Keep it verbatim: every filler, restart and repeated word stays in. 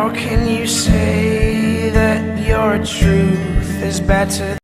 How can you say that your truth is better